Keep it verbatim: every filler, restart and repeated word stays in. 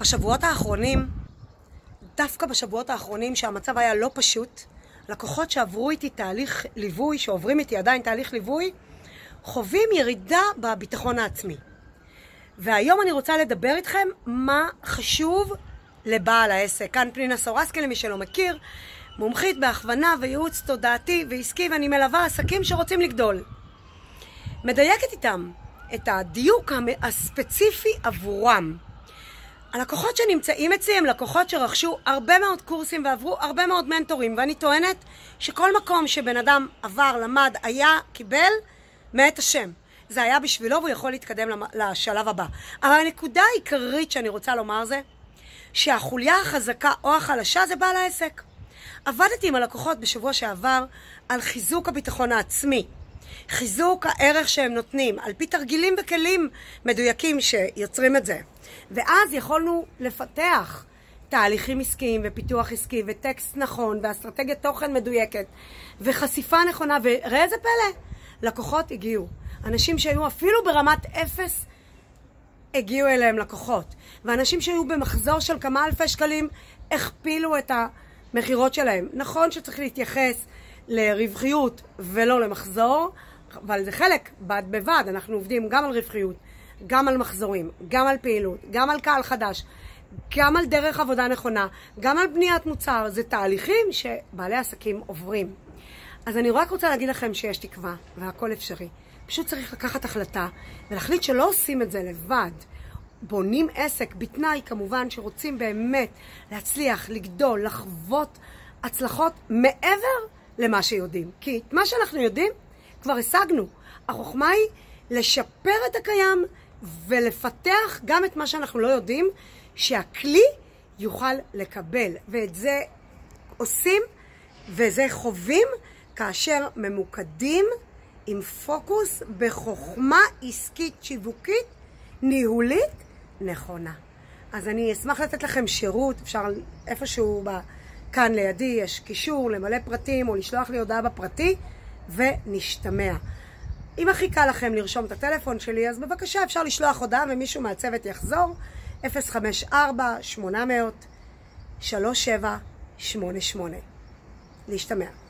בשבועות האחרונים, דווקא בשבועות האחרונים שהמצב היה לא פשוט, לקוחות שעברו איתי תהליך ליווי, שעוברים איתי עדיין תהליך ליווי, חווים ירידה בביטחון העצמי. והיום אני רוצה לדבר איתכם מה חשוב לבעל העסק. כאן פנינה סורסקי, למי שלא מכיר, מומחית בהכוונה וייעוץ תודעתי ועסקי, ואני מלווה עסקים שרוצים לגדול. מדייקת איתם את הדיוק הספציפי עבורם. הלקוחות שנמצאים אצלי הם לקוחות שרכשו הרבה מאוד קורסים ועברו הרבה מאוד מנטורים, ואני טוענת שכל מקום שבן אדם עבר, למד, היה, קיבל, מאת השם. זה היה בשבילו והוא יכול להתקדם לשלב הבא. אבל הנקודה העיקרית שאני רוצה לומר זה שהחוליה החזקה או החלשה זה בעל העסק. עבדתי עם הלקוחות בשבוע שעבר על חיזוק הביטחון העצמי, חיזוק הערך שהם נותנים, על פי תרגילים וכלים מדויקים שיוצרים את זה. ואז יכולנו לפתח תהליכים עסקיים ופיתוח עסקי וטקסט נכון ואסטרטגיית תוכן מדויקת וחשיפה נכונה. וראה איזה פלא, לקוחות הגיעו. אנשים שהיו אפילו ברמת אפס הגיעו אליהם לקוחות. ואנשים שהיו במחזור של כמה אלפי שקלים הכפילו את המחירות שלהם. נכון שצריך להתייחס לרווחיות ולא למחזור, אבל זה חלק בד בבד. אנחנו עובדים גם על רווחיות, גם על מחזורים, גם על פעילות, גם על קהל חדש, גם על דרך עבודה נכונה, גם על בניית מוצר. זה תהליכים שבעלי עסקים עוברים. אז אני רק רוצה להגיד לכם שיש תקווה והכל אפשרי. פשוט צריך לקחת החלטה ולהחליט שלא עושים את זה לבד. בונים עסק בתנאי כמובן שרוצים באמת להצליח, לגדול, לחוות הצלחות מעבר למה שיודעים. כי את מה שאנחנו יודעים כבר השגנו. החוכמה היא לשפר את הקיים ולפתח גם את מה שאנחנו לא יודעים, שהכלי יוכל לקבל. ואת זה עושים וזה חווים כאשר ממוקדים עם פוקוס בחוכמה עסקית שיווקית ניהולית נכונה. אז אני אשמח לתת לכם שירות. אפשר איפשהו כאן לידי יש קישור למלא פרטים או לשלוח לי הודעה בפרטי ונשתמע. אם הכי קל לכם לרשום את הטלפון שלי, אז בבקשה אפשר לשלוח הודעה ומישהו מהצוות יחזור. אפס חמש ארבע שמונה אפס אפס שלוש שבע שמונה שמונה. להשתמע.